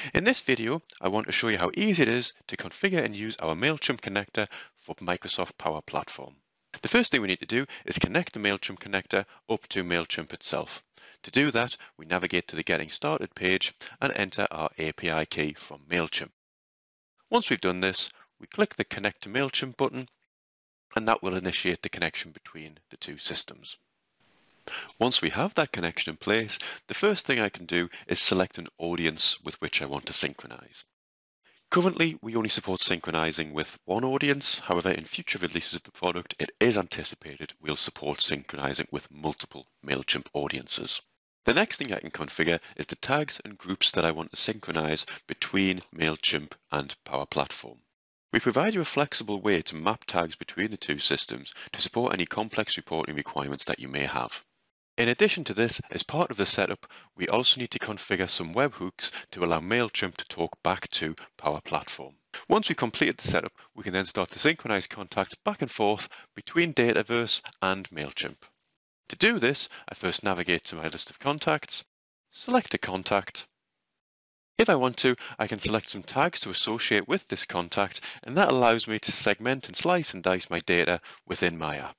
In this video, I want to show you how easy it is to configure and use our Mailchimp connector for Microsoft Power Platform. The first thing we need to do is connect the Mailchimp connector up to Mailchimp itself. To do that, we navigate to the Getting Started page and enter our API key from Mailchimp. Once we've done this, we click the Connect to Mailchimp button, and that will initiate the connection between the two systems. Once we have that connection in place, the first thing I can do is select an audience with which I want to synchronize. Currently, we only support synchronizing with one audience. However, in future releases of the product, it is anticipated we'll support synchronizing with multiple Mailchimp audiences. The next thing I can configure is the tags and groups that I want to synchronize between Mailchimp and Power Platform. We provide you a flexible way to map tags between the two systems to support any complex reporting requirements that you may have. In addition to this, as part of the setup, we also need to configure some webhooks to allow Mailchimp to talk back to Power Platform. Once we've completed the setup, we can then start to synchronize contacts back and forth between Dataverse and Mailchimp. To do this, I first navigate to my list of contacts, select a contact. If I want to, I can select some tags to associate with this contact, and that allows me to segment and slice and dice my data within my app.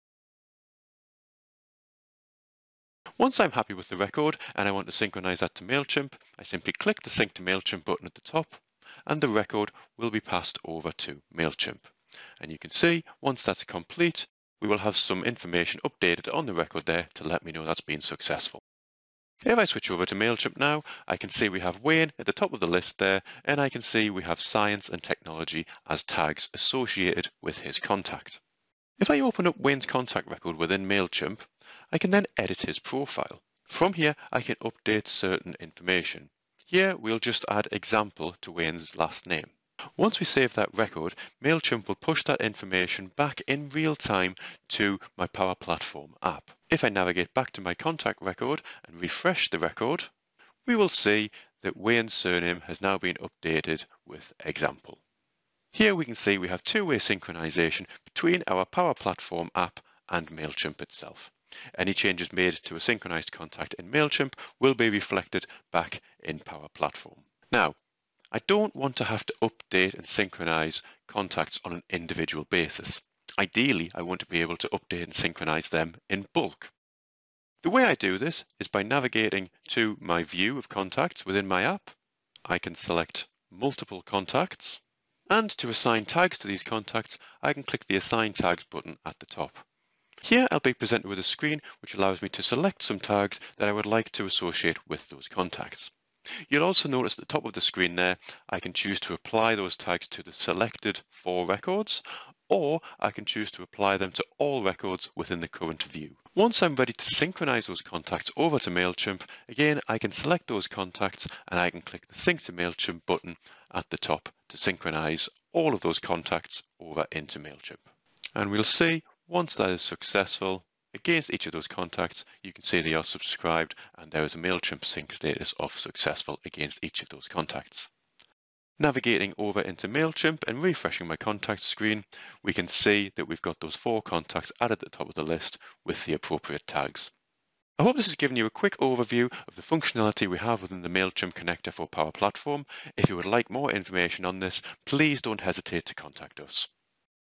Once I'm happy with the record and I want to synchronize that to Mailchimp, I simply click the Sync to Mailchimp button at the top, and the record will be passed over to Mailchimp. And you can see, once that's complete, we will have some information updated on the record there to let me know that's been successful. If I switch over to Mailchimp now, I can see we have Wayne at the top of the list there, and I can see we have science and technology as tags associated with his contact. If I open up Wayne's contact record within Mailchimp, I can then edit his profile. From here, I can update certain information. Here, we'll just add example to Wayne's last name. Once we save that record, Mailchimp will push that information back in real time to my Power Platform app. If I navigate back to my contact record and refresh the record, we will see that Wayne's surname has now been updated with example. Here we can see we have two-way synchronization between our Power Platform app and Mailchimp itself. Any changes made to a synchronized contact in Mailchimp will be reflected back in Power Platform. Now, I don't want to have to update and synchronize contacts on an individual basis. Ideally, I want to be able to update and synchronize them in bulk. The way I do this is by navigating to my view of contacts within my app. I can select multiple contacts, and to assign tags to these contacts, I can click the Assign Tags button at the top. Here I'll be presented with a screen which allows me to select some tags that I would like to associate with those contacts. You'll also notice at the top of the screen there, I can choose to apply those tags to the selected 4 records, or I can choose to apply them to all records within the current view. Once I'm ready to synchronize those contacts over to Mailchimp, again, I can select those contacts and I can click the Sync to Mailchimp button at the top to synchronize all of those contacts over into Mailchimp. And we'll see, once that is successful, against each of those contacts, you can see they are subscribed and there is a Mailchimp sync status of successful against each of those contacts. Navigating over into Mailchimp and refreshing my contact screen, we can see that we've got those 4 contacts added at the top of the list with the appropriate tags. I hope this has given you a quick overview of the functionality we have within the Mailchimp connector for Power Platform. If you would like more information on this, please don't hesitate to contact us.